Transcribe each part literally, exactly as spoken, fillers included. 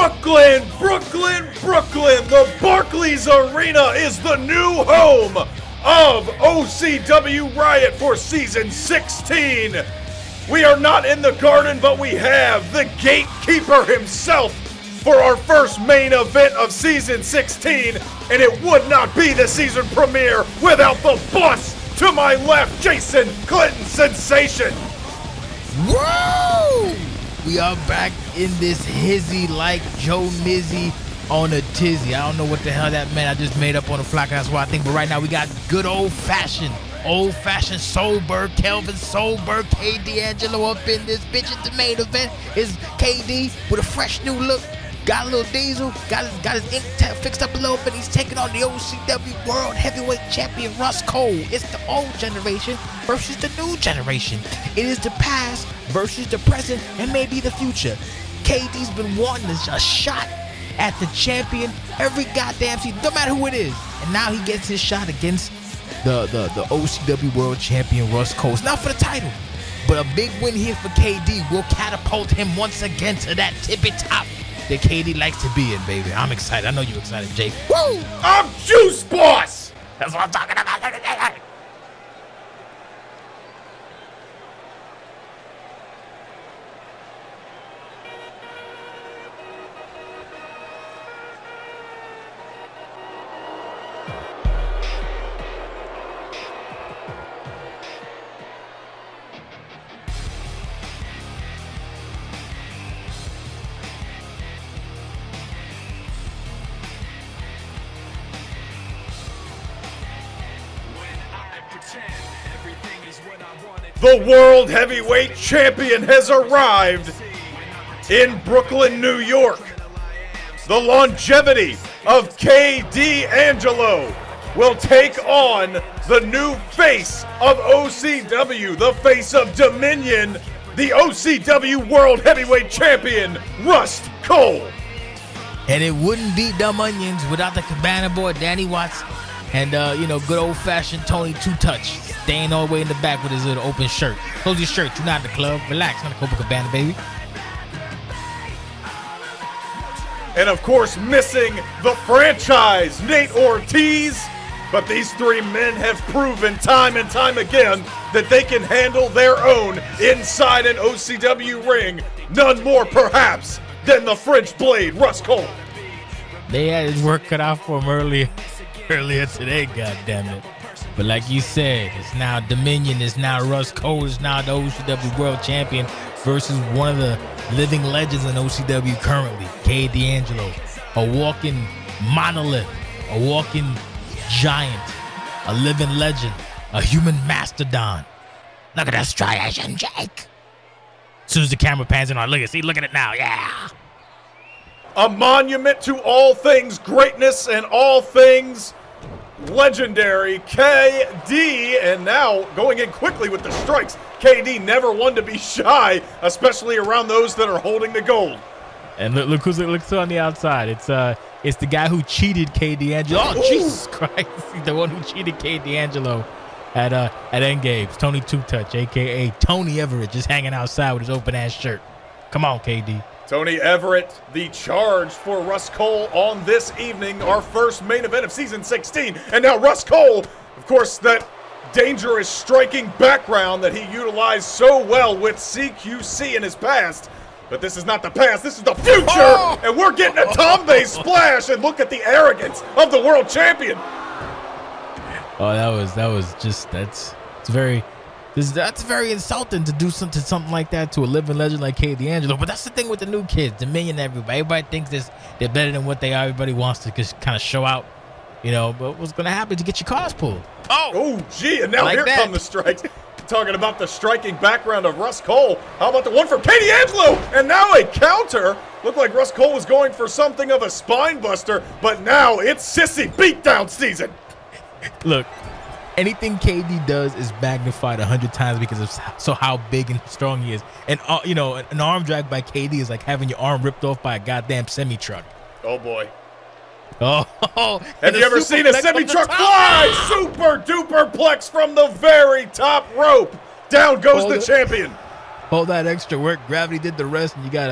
Brooklyn, Brooklyn, Brooklyn. The Barclays Arena is the new home of O C W Riot for season sixteen. We are not in the Garden, but we have the gatekeeper himself for our first main event of season sixteen, and it would not be the season premiere without the boss to my left, Jason Clinton Sensation. Woo! We are back in this hizzy like Joe Nizzy on a tizzy. I don't know what the hell that meant. I just made up on the fly, that's what I think. But right now we got good old-fashioned, old-fashioned Soulberg, Kelvin Soulberg, K D Angelo up in this bitch. At the main event is K D with a fresh new look. Got a little diesel, got his, got his ink fixed up a little bit. He's taking on the O C W World Heavyweight Champion Russ Cole. It's the old generation versus the new generation. It is the past versus the present and maybe the future. K D's been wanting a shot at the champion every goddamn season, no matter who it is. And now he gets his shot against the, the, the O C W World Champion Russ Cole. It's not for the title, but a big win here for K D will catapult him once again to that tippy top that K D likes to be in, baby. I'm excited. I know you're excited, Jake. Woo! I'm Juice Boss! That's what I'm talking about. The World Heavyweight Champion has arrived in Brooklyn, New York. The longevity of K D Angelo will take on the new face of O C W, the face of Dominion, the O C W World Heavyweight Champion, Russ Cole. And it wouldn't be Dumb Onions without the Cabana Boy, Danny Watts, and, uh, you know, good old-fashioned Tony Two-Touch, staying all the way in the back with his little open shirt. Close your shirt. You're not in the club. Relax. Not a Copacabana, baby. And, of course, missing the franchise, Nate Ortiz. But these three men have proven time and time again that they can handle their own inside an O C W ring. None more, perhaps, than the French Blade, Russ Cole. They had his work cut out for him earlier, earlier today, goddammit. But like you said, it's now Dominion, it's now Russ Cole, it's now the O C W World Champion versus one of the living legends in O C W currently, K D Angelo. A walking monolith, a walking giant, a living legend, a human mastodon. Look at that striation, Jake. As soon as the camera pans in on, look at see, look at it now, yeah. A monument to all things greatness and all things legendary, K D, and now going in quickly with the strikes. K D never one to be shy, especially around those that are holding the gold. And look, look who's looks on the outside. It's uh, it's the guy who cheated K D Angelo. Oh, Ooh. Jesus Christ! The one who cheated K D Angelo at uh at Endgames. Tony Two Touch, aka Tony Everett, just hanging outside with his open ass shirt. Come on, K D. Tony Everett, the charge for Russ Cole on this evening, our first main event of season sixteen. And now Russ Cole, of course, that dangerous striking background that he utilized so well with C Q C in his past. But this is not the past, this is the future! Oh! And we're getting a Tombe splash, and look at the arrogance of the world champion. Oh, that was, that was just, that's, it's very... This, that's very insulting to do something, something like that to a living legend like K D Angelo. But that's the thing with the new kids, Dominion, everybody. Everybody thinks this, they're better than what they are. Everybody wants to just kind of show out, you know. But what's going to happen to get your cars pulled? Oh, oh gee, and now like here that. come the strikes. Talking about the striking background of Russ Cole. How about the one from K D Angelo? And now a counter. Looked like Russ Cole was going for something of a spine buster, but now it's sissy beatdown season. Look. Anything K D does is magnified a hundred times because of so how big and strong he is. And, uh, you know, an arm drag by K D is like having your arm ripped off by a goddamn semi-truck. Oh, boy. Oh. Have you ever seen a semi-truck fly? Super duper plex from the very top rope. Down goes Hold the it. champion. All that extra work. Gravity did the rest, and you got a,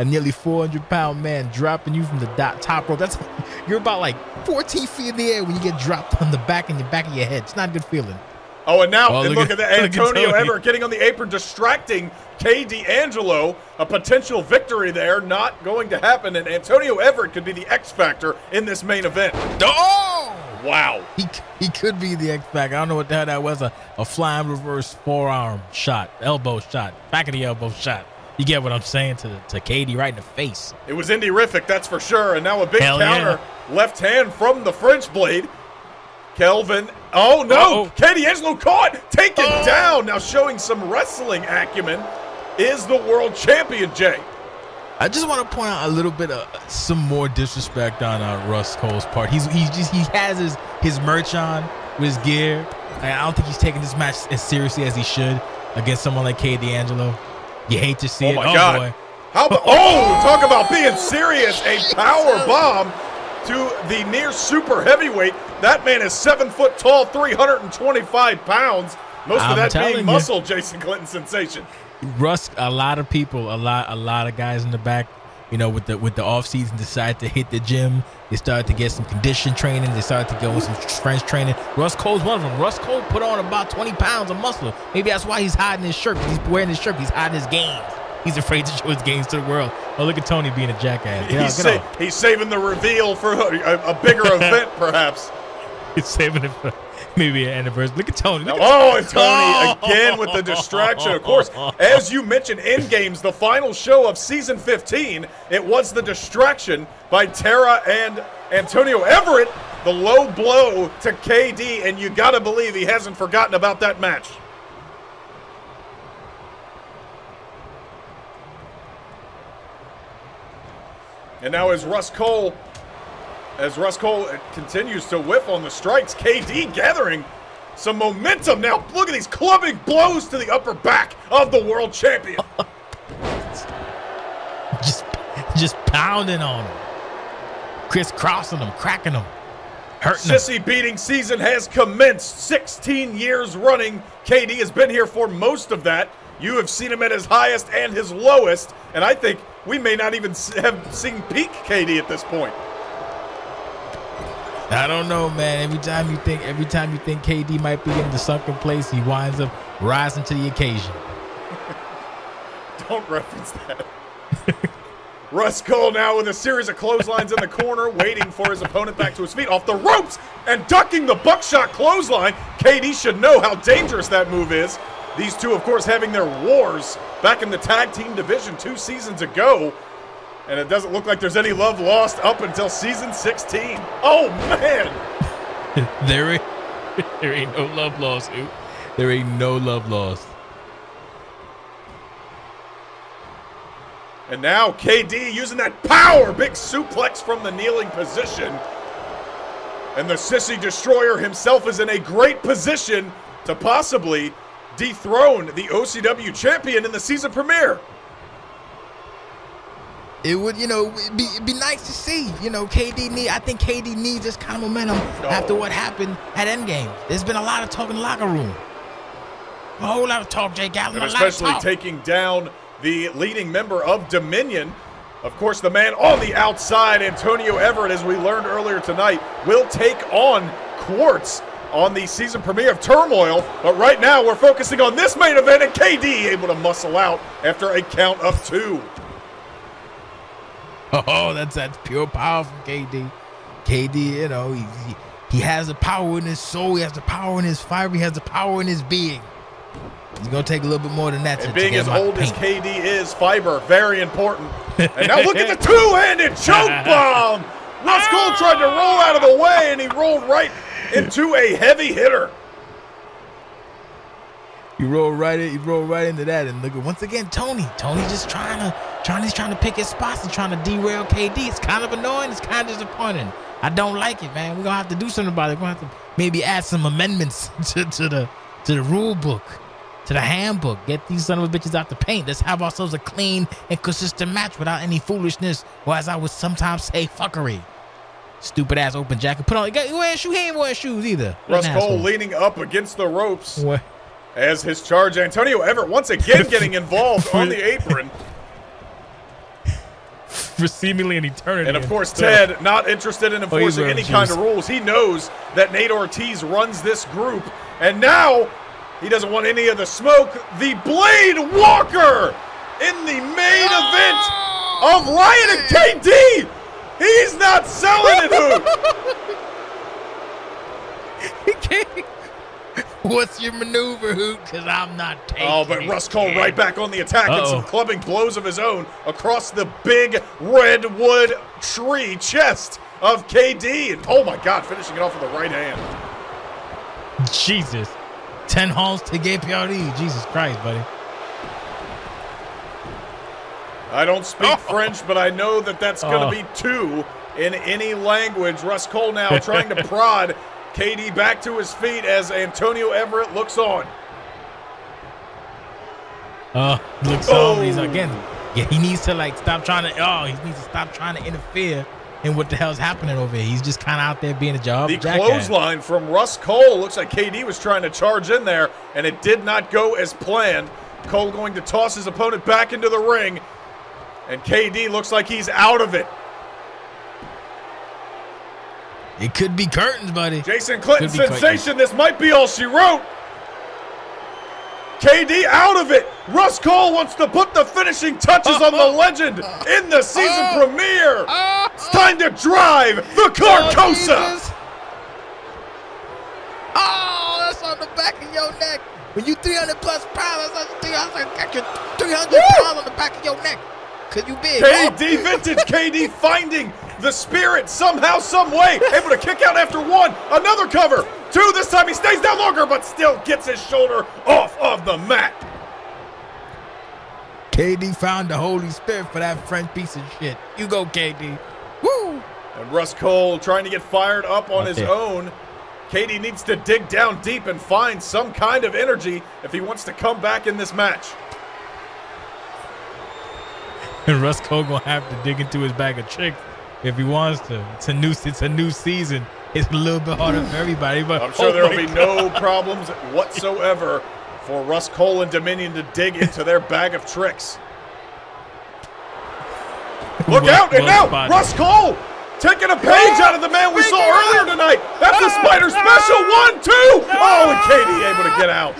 a nearly four hundred pound man dropping you from the dot, top rope. That's you're about like fourteen feet in the air when you get dropped on the back and the back of your head. It's not a good feeling. Oh, and now oh, and look, look at, at that. Antonio at Everett getting on the apron, distracting K D Angelo. A potential victory there, not going to happen. And Antonio Everett could be the X factor in this main event. Oh! Wow. He he could be the X factor. I don't know what the hell that was. A, a flying reverse forearm shot, elbow shot, back of the elbow shot. You get what I'm saying to to K D right in the face. It was Indy-rific, that's for sure. And now a big hell counter. Yeah. Left hand from the French Blade. Kelvin. Oh, no. Uh-oh. K D Angelo caught. Taken oh. down. Now showing some wrestling acumen is the world champion, Jay. I just want to point out a little bit of some more disrespect on uh, Russ Cole's part. He's he's just he has his his merch on with his gear. I don't think he's taking this match as seriously as he should against someone like K D Angelo. You hate to see oh it. My oh God. boy. How about oh, talk about being serious. A power bomb to the near super heavyweight. That man is seven foot tall, three hundred twenty-five pounds. Most I'm of that being you. muscle, Jason Clinton sensation. Russ, a lot of people, a lot, a lot of guys in the back, you know, with the with the off season, decide to hit the gym. They started to get some condition training. They started to go with some strength training. Russ Cole's one of them. Russ Cole put on about twenty pounds of muscle. Maybe that's why he's hiding his shirt. He's wearing his shirt. He's hiding his gains. He's afraid to show his gains to the world. Oh, look at Tony being a jackass. Get he's, out, get sa he's saving the reveal for a, a bigger event, perhaps. He's saving it for maybe an anniversary. Look at Tony. Look at oh, and Tony again with the distraction. Of course, as you mentioned in games, the final show of season fifteen, it was the distraction by Tara and Antonio Everett, the low blow to K D, and you got to believe he hasn't forgotten about that match. And now as Russ Cole, as Russ Cole continues to whiff on the strikes, K D gathering some momentum. Now look at these clubbing blows to the upper back of the world champion. just, just pounding on him, crisscrossing him, cracking him, hurting him. Sissy beating season has commenced. sixteen years running. K D has been here for most of that. You have seen him at his highest and his lowest, and I think we may not even have seen peak K D at this point. I don't know, man. Every time you think, every time you think K D might be in the sunken place, he winds up rising to the occasion. Don't reference that. Russ Cole now with a series of clotheslines in the corner, waiting for his opponent back to his feet, off the ropes, and ducking the buckshot clothesline. K D should know how dangerous that move is. These two, of course, having their wars back in the tag team division two seasons ago. And it doesn't look like there's any love lost up until season sixteen. Oh, man. there, ain't, there ain't no love lost, dude. There ain't no love lost. And now K D using that power. Big suplex from the kneeling position. And the Sissy Destroyer himself is in a great position to possibly dethrone the O C W champion in the season premiere. It would, you know, it'd be, it'd be nice to see. You know, K D need. I think K D needs this kind of momentum oh. after what happened at Endgame. There's been a lot of talk in the locker room. A whole lot of talk, Jay Gallen. And especially taking down the leading member of Dominion. Of course, the man on the outside, Antonio Everett, as we learned earlier tonight, will take on Quartz on the season premiere of Turmoil. But right now, we're focusing on this main event, and K D able to muscle out after a count of two. Oh, that's that's pure power from K D. K D, you know, he, he he has the power in his soul. He has the power in his fiber. He has the power in his being. He's gonna take a little bit more than that. And to, being to as get old paint. as K D is, fiber very important. And now look at the two-handed choke bomb. Russ Cole tried to roll out of the way, and he rolled right into a heavy hitter. You roll right in, you roll right into that, and look at once again Tony. Tony just trying to, trying, he's trying to pick his spots and trying to derail K D. It's kind of annoying. It's kind of disappointing. I don't like it, man. We're gonna have to do something about it. We're gonna have to maybe add some amendments to, to the to the rule book, to the handbook. Get these son of a bitches out the paint. Let's have ourselves a clean and consistent match without any foolishness, or as I would sometimes say, fuckery. Stupid ass open jacket. Put on. You got wearing shoes. He ain't wearing shoes either. Russ Cole leaning up against the ropes. What? As his charge, Antonio Everett once again getting involved on the apron. for seemingly an eternity. And of course, Ted, not interested in enforcing Oh, any juice. kind of rules. He knows that Nate Ortiz runs this group, and now he doesn't want any of the smoke. The Blade Walker in the main event of Riot and K D. He's not selling it, Hoot. He can't. What's your maneuver, Hoot? Because I'm not taking Oh, but it. Russ Cole right back on the attack and some Uh-oh. clubbing blows of his own across the big redwood tree chest of K D. And oh my God, finishing it off with the right hand. Jesus. Ten homes to get P R D. Jesus Christ, buddy. I don't speak Oh. French, but I know that that's going to Oh. be two in any language. Russ Cole now trying to prod K D back to his feet as Antonio Everett looks on. Oh, looks Oh. on. He's again. Yeah, he needs to like stop trying to. Oh, he needs to stop trying to interfere in what the hell's happening over here. He's just kind of out there being a job. The jackass. clothesline from Russ Cole. Looks like K D was trying to charge in there, and it did not go as planned. Cole going to toss his opponent back into the ring, and K D looks like he's out of it. It could be curtains, buddy. Jason Clinton Could be sensation. This might be all she wrote. K D out of it. Russ Cole wants to put the finishing touches on the legend in the season Oh. premiere. Oh, It's time to drive the Carcosa. Jesus. Oh, that's on the back of your neck. When you three hundred plus pounds, that's three hundred, got your three hundred pounds on the back of your neck. Cause you big. K D vintage K D finding the spirit somehow, some way. Able to kick out after one. Another cover. Two. This time he stays down longer, but still gets his shoulder off of the mat. K D found the Holy Spirit for that French piece of shit. You go, K D. Woo! And Russ Cole trying to get fired up on his Okay. own. K D needs to dig down deep and find some kind of energy if he wants to come back in this match. And Russ Cole gonna have to dig into his bag of tricks if he wants to. It's a new, it's a new season. It's a little bit harder for everybody, but I'm sure oh there will my be God. no problems whatsoever for Russ Cole and Dominion to dig into their bag of tricks. Look Well- out, and well now spotted. Russ Cole taking a page out of the man we saw earlier tonight. That's the Spider Special, one, two. Oh, and K D able to get out.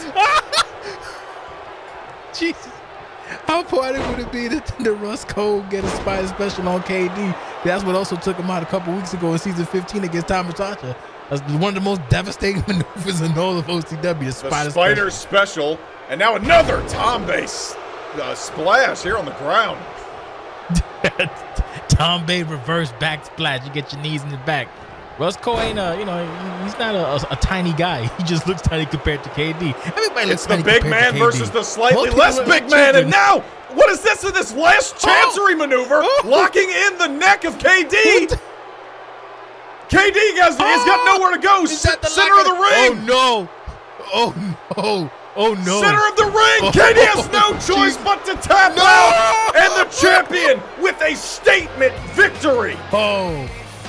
Jesus. How poetic would it be to, to Russ Cole get a Spider Special on K D? That's what also took him out a couple weeks ago in season fifteen against Tommy Tasha. That's one of the most devastating maneuvers in all of O C W, the The Spider, Spider Special, and now another Tom base uh, splash here on the ground. Special. Tom Bay reverse back splash. You get your knees in the back. Russ Cole ain't a, you know, he- he's not a, a, a tiny guy. He just looks tiny compared to K D. Everybody looks It's the tiny big compared man to K D. versus the slightly Most people less look big like man, children. and now what is this in this last chancery maneuver? Oh. Locking in the neck of K D. What the- K D guys, he's got Oh. nowhere to go. Is C- that the center of the lock ring. Oh no! Oh no! Oh no! Center of the ring. Oh, K D has no choice jeez. but to tap No. out. And the champion with a statement victory. Oh!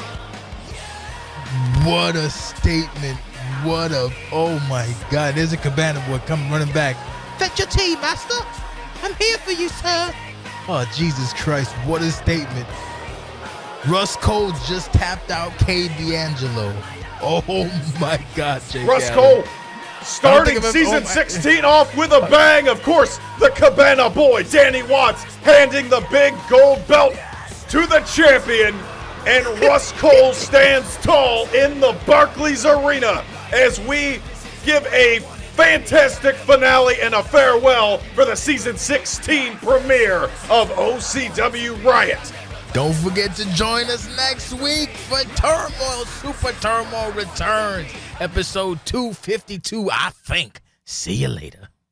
What a statement! What a! Oh my God! There's a Cabana boy coming running back. Fetch your tea, master. I'm here for you, sir. Oh Jesus Christ! What a statement! Russ Cole just tapped out K. D'Angelo. Oh my God, Jake. Russ Allen. Cole starting I've ever- season oh my- sixteen off with a bang. Of course, the Cabana boy, Danny Watts, handing the big gold belt to the champion. And Russ Cole stands tall in the Barclays Arena as we give a fantastic finale and a farewell for the season sixteen premiere of O C W Riot. Don't forget to join us next week for Turmoil Super Turmoil Returns, episode two fifty-two, I think. See you later.